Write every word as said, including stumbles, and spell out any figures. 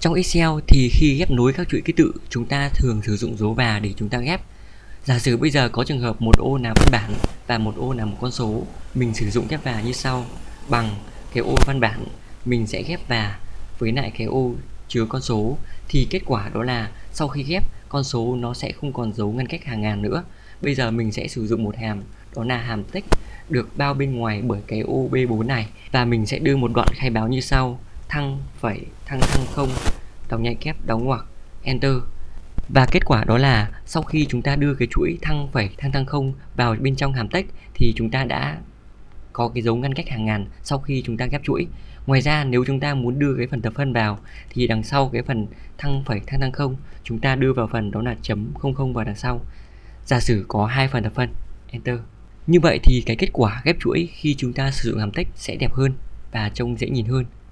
Trong Excel thì khi ghép nối các chuỗi ký tự, chúng ta thường sử dụng dấu và để chúng ta ghép. Giả sử bây giờ có trường hợp một ô là văn bản và một ô là một con số, mình sử dụng ghép và như sau. Bằng cái ô văn bản, mình sẽ ghép và với lại cái ô chứa con số, thì kết quả đó là sau khi ghép, con số nó sẽ không còn dấu ngăn cách hàng ngàn nữa. Bây giờ mình sẽ sử dụng một hàm, đó là hàm text được bao bên ngoài bởi cái ô bê bốn này, và mình sẽ đưa một đoạn khai báo như sau: thăng phẩy thăng thăng không, đóng nháy kép, đóng ngoặc, enter. Và kết quả đó là sau khi chúng ta đưa cái chuỗi thăng phẩy thăng thăng không vào bên trong hàm text thì chúng ta đã có cái dấu ngăn cách hàng ngàn sau khi chúng ta ghép chuỗi. Ngoài ra nếu chúng ta muốn đưa cái phần thập phân vào thì đằng sau cái phần thăng phẩy thăng thăng không, chúng ta đưa vào phần đó là chấm không không vào đằng sau. Giả sử có hai phần thập phân, enter. Như vậy thì cái kết quả ghép chuỗi khi chúng ta sử dụng hàm text sẽ đẹp hơn và trông dễ nhìn hơn.